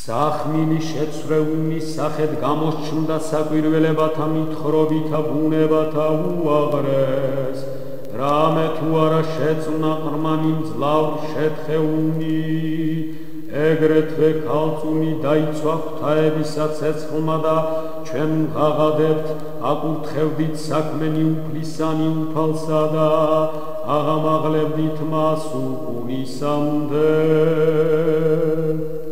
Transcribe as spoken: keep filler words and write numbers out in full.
სახმილი შეცვლეულის სახედ გამოსჩნდა საკვირველებათა მითხრობითა ბუნებათა უაღრეს, რამე თუ არა შეწვნა ყრმანი მძლავრ შეთხეუნი, ეგრეთვე ქალწუნი დაიცვა ღვთაებისა ცეცხლმა და ჩვენ ვღაღადებთ, აკურთხევდით საქმენი უფლისანი უფალსა და აღამაღლებდით მას უკუნისამდე.